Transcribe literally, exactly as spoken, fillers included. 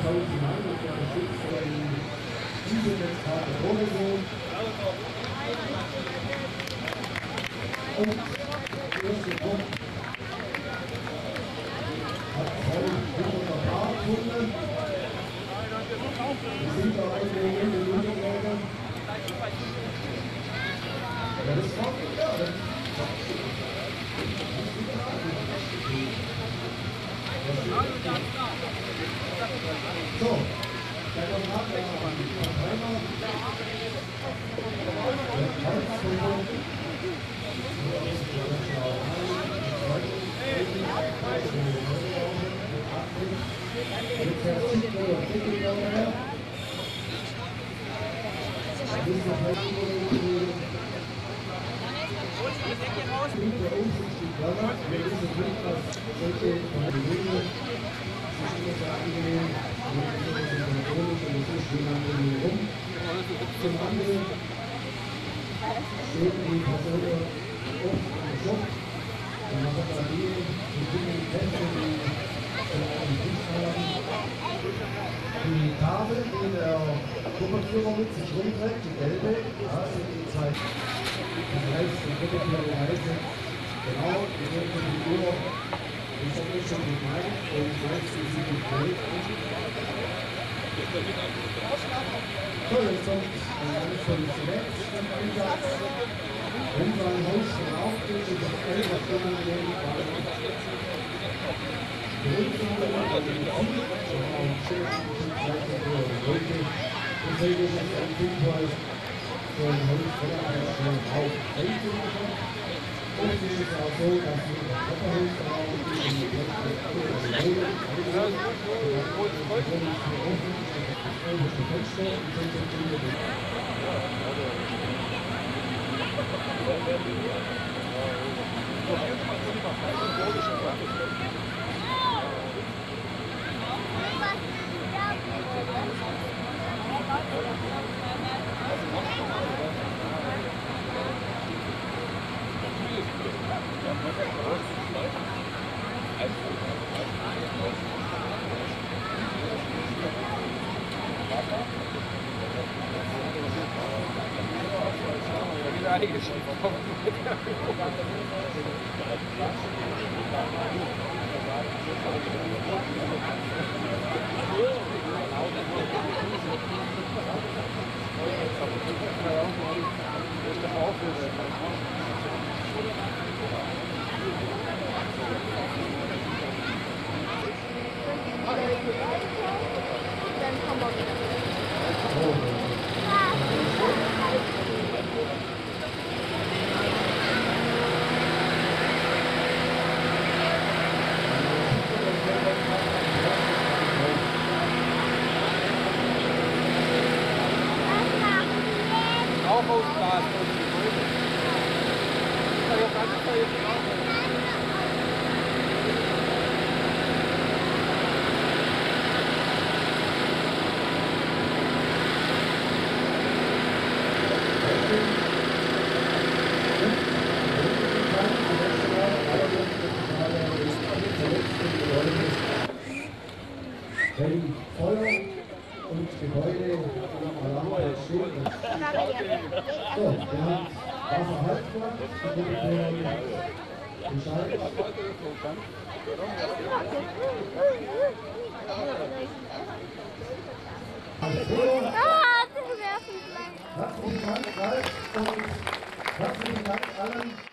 zweitausend Mann und der beschützt die Internetskarte Rodesee. Und der erste Punkt hat heute hunderter Paar gefunden. Wir sind da eigentlich in den Jugendläger. Ja, das war ja, das so, der Konrad, der Parteimer, der Kreuzvogel, zum anderen stehen die Personen oft am Shop, dann haben wir hier die Dinge, die Tänze, die einen Tisch haben. Die Tafel, die der Gruppenführer mit sich rumträgt, die gelbe, ja, sind die zwei, die heißt, die Gruppenführer heißen, genau, die werden von die Uhr, ich habe jetzt schon gemeint, und ich weiß, wie sie die Welt so, jetzt kommt eine Polizei zum Einsatz. Wenn so ein Haus schon aufgeht, ist es elf Stunden gehen. Die Rundfahrt hat den Ziel, schon auch schön, schon Zeit für Leute. Deswegen ist es ein Hinweis, so ein Haus voller einer schnell auf einzumachen. Und es ist auch so, dass wir das Treppenhausraum in die Leute Fenster und sind so viele. Wenn Feuer und Gebäude alarmiert stehen. So, wir haben Wasser halb gemacht, die Gruppe Bescheid. Herzlichen Dank, Ralf, und herzlichen Dank allen.